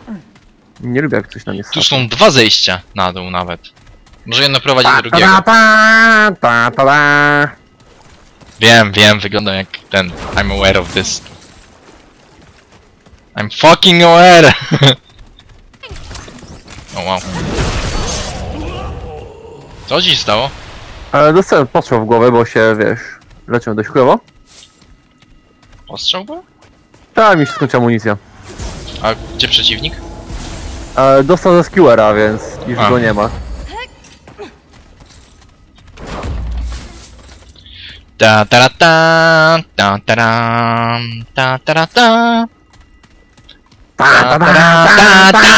Nie lubię jak coś na mnie Tu są dwa zejścia na dół nawet. Może jedno prowadzi do drugiego. Wiem, wyglądam jak ten. I'm aware of this. I'm fucking aware! O wow. Co ci się stało? Dostałem postrzał w głowę, bo się, wiesz, leciał dość chujowo. Ostrzał był? Tak, mi się skończyła amunicja. A gdzie przeciwnik? Dostał ze skewera, więc już go nie ma. Ta ta ta ta ta ta ta ta ta ta ta ta.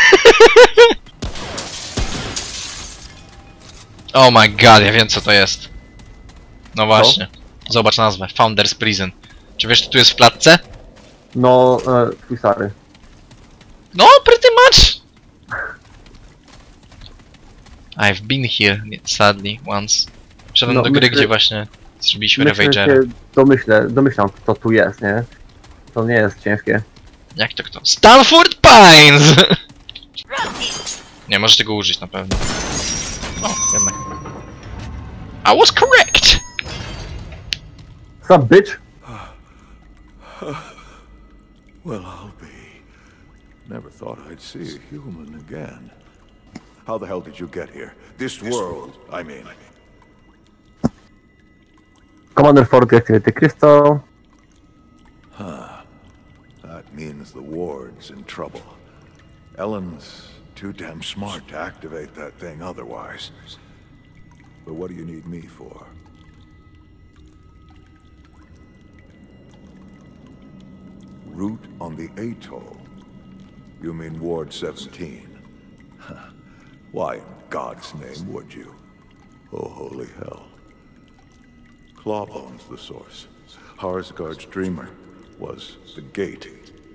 Oh my god, ja wiem co to jest. No właśnie. Zobacz nazwę. Founders Prison. Czy wiesz, co tu jest w klatce? No, twój stary. No, pretty much! I've been here, sadly, once. Wszedłem No, do gry, myślę- gdzie właśnie zrobiliśmy Myślę, Ravagera. się domyślam kto tu jest, nie? To nie jest ciężkie. Jak to kto? Stanford Pines! Nie, możesz tego użyć na pewno. O, jednak. I was correct! What's up, bitch? Well, I'll be. Never thought I'd see a human again. How the hell did you get here? This world, I mean. Commander Ford Activity Crystal. That means the ward's in trouble. Ellen's too damn smart to activate that thing otherwise. But what do you need me for? Route on the atoll. You mean Ward 17? Why in God's name would you? Oh, holy hell. Clawbone's the source. Harsgard's dreamer was the gate.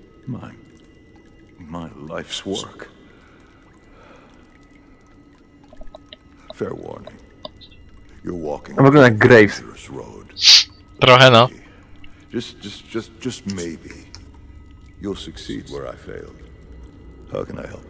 My life's work. Fair warning. You're walking I'm looking at Graves. a dangerous road. Trochę no. Just maybe. You'll succeed where I failed. How can I help?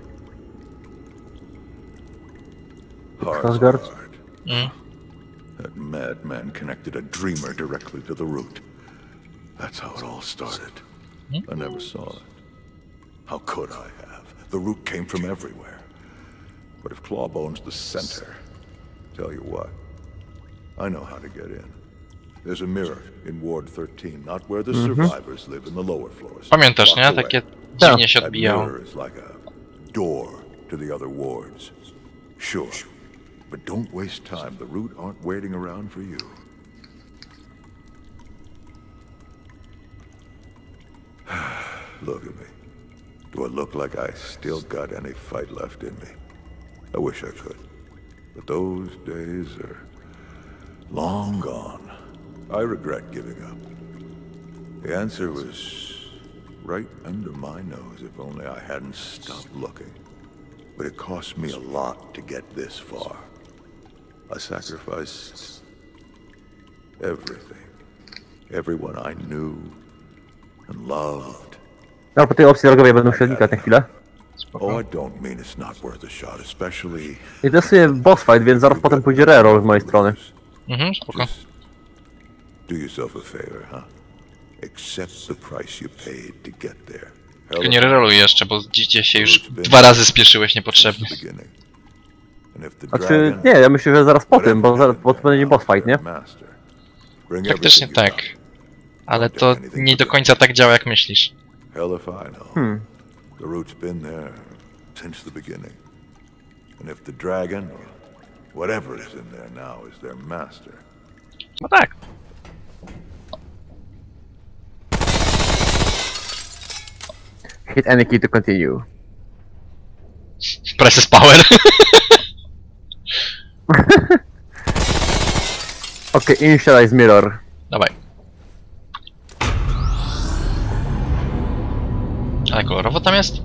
Harsgard? That madman connected a dreamer directly to the root. That's how it all started. I never saw it. How could I have? The root came from everywhere. But if Clawbone's the center, tell you what, I know how to get in. There's a mirror in Ward 13, not where the survivors live in the lower floors. Pamiętasz, nie? Locked Takie away. dziwnie się That odbijało. mirror is like a door to the other wards. Sure. But don't waste time. The root aren't waiting around for you. Look at me. Do I look like I still got any fight left in me? I wish I could. But those days are long gone. I regret giving up. The answer was right under my nose if only I hadn't stopped looking. But it cost me a lot to get this far. I sacrificed everything. Everyone I knew and loved. No, po tej opcji drogowej będą się odnikać na chwilę. Oh, I don't mean it's not worth a shot, especially... I to jest sobie boss fight, więc zaraz potem pójdzie reroll z mojej strony. Spoko. Just do yourself a favor, huh? Accept the price you paid to get there. Tylko nie reroluj jeszcze, bo dziś się już 2 razy spieszyłeś niepotrzebnie. Znaczy, nie, ja myślę, że zaraz po tym, bo to będzie boss fight, nie? Praktycznie tak. Ale to nie do końca tak działa jak myślisz. Hell if I know. The root's been there since the beginning. And if the dragon, or whatever is in there now, is their master. No tak. Hit any key to continue. Presses power. Okej, initialize mirror. Dawaj. Ale kolorowo tam jest?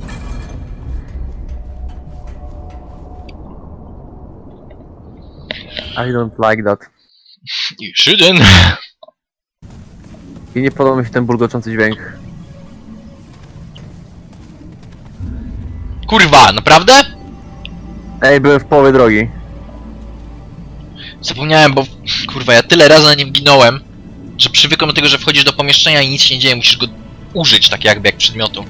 I don't like that. You shouldn't. I nie podoba mi się ten bulgoczący dźwięk. Kurwa, naprawdę? Ej, byłem w połowie drogi. Zapomniałem, bo kurwa, ja tyle razy na nim ginąłem, że przywykłem do tego, że wchodzisz do pomieszczenia i nic się nie dzieje, musisz go użyć tak jakby jak przedmiotu.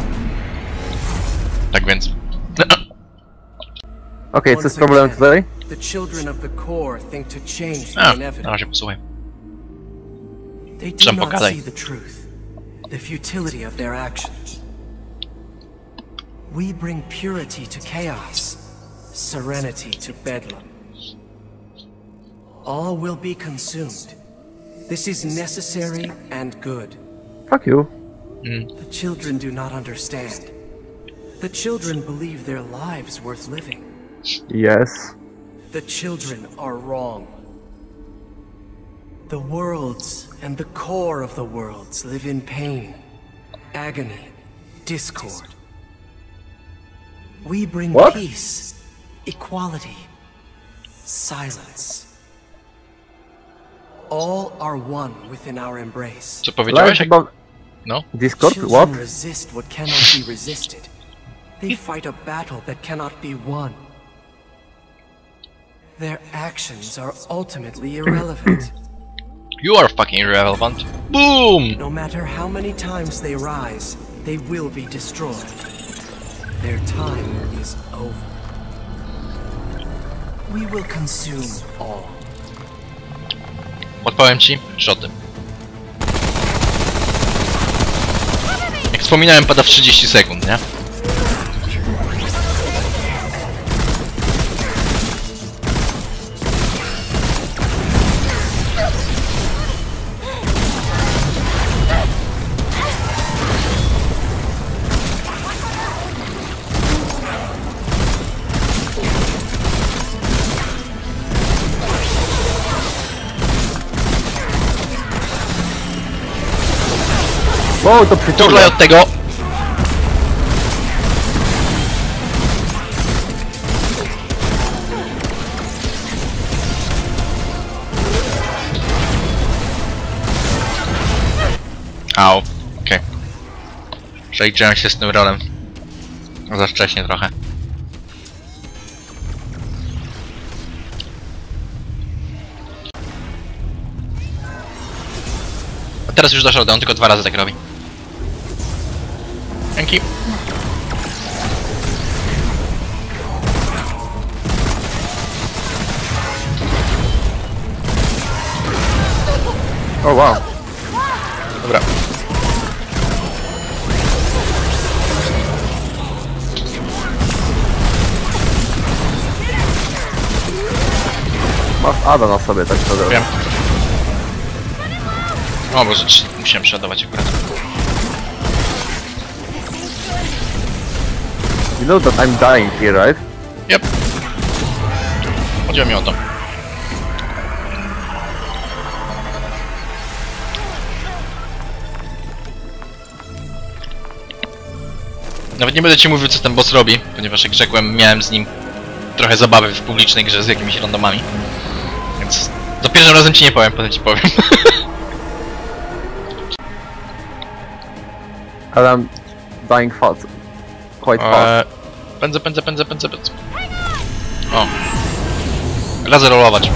Tak więc. Okej, co jest problemem tutaj? The children of the core think to change the A, na inevitable. razie posłuchaj. They do Sam not pogadaj. see the truth, the futility of their actions. We bring purity to chaos, serenity to bedlam. All will be consumed. This is necessary and good. Fuck you. The children do not understand. The children believe their lives worth living. Yes. The children are wrong. The worlds and the core of the worlds live in pain, agony, discord. We bring What? peace, equality, silence. All are one within our embrace. Co powiedziałeś? Chyba... No. Discord? Children What? resist what cannot be resisted. They fight a battle that cannot be won. Their actions are ultimately irrelevant. You are fucking irrelevant. Boom! No matter how many times they rise, they will be destroyed. Their time is over. We will consume all. Odpowiem ci, że o tym. Jak wspominałem, pada w 30 sekund, nie? O, to przyciąga. Turlaj od tego! Au, okej. Przejrzałem się z tym rolem. Za wcześnie trochę. A teraz już dasz radę, on tylko 2 razy tak robi. Dzięki. O, wow. Dobra. Masz Ada na sobie, tak to Wiem. O Boże, musiałem przeładować akurat. You know that I'm dying here, right? Yep. Chodziło mi o to. Nawet nie będę ci mówił, co ten boss robi, ponieważ jak rzekłem, miałem z nim trochę zabawy w publicznej grze z jakimiś randomami. Więc za pierwszym razem ci nie powiem, potem ci powiem. Ale I'm dying fast. Quite fast. Pędzę. O. Radzę rolować.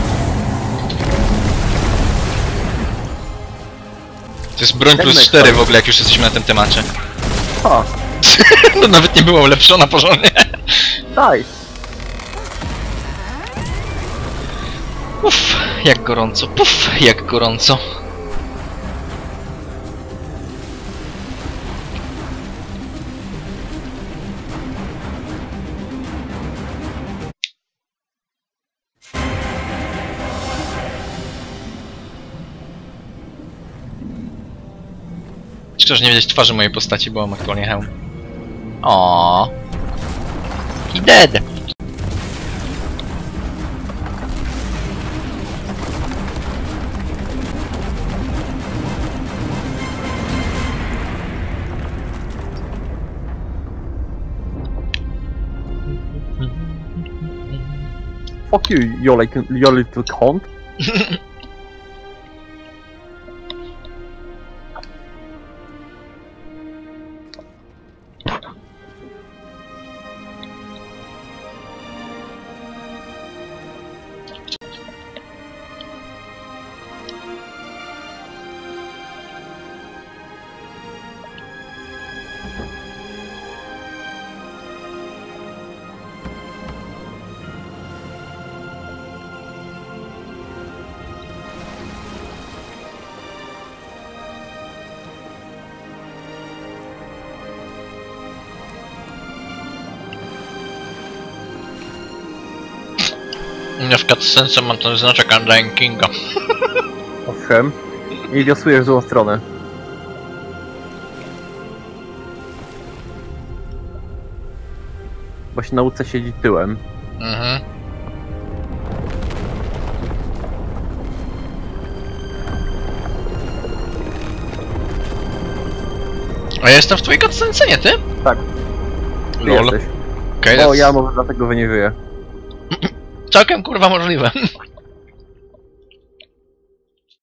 To jest broń plus 4 w ogóle, jak już jesteśmy na tym temacie. Ha, No nawet nie była ulepszona porządnie. daj. Uff, jak gorąco, puf, jak gorąco. Szkoda, że nie widać twarzy mojej postaci, bo mam aktualnie hełm. Aww. He dead. Fuck you, you're little cunt. U mnie w cutscence mam ten znaczek Undying Kinga. Owszem. I wiosłujesz w złą stronę. Bo się na łódce siedzi tyłem. Mhm. A ja jestem w twojej cutscence, nie ty? Tak, ty Lol. jesteś. Okej, O, that's ja może dlatego wy nie żyję. całkiem kurwa możliwe.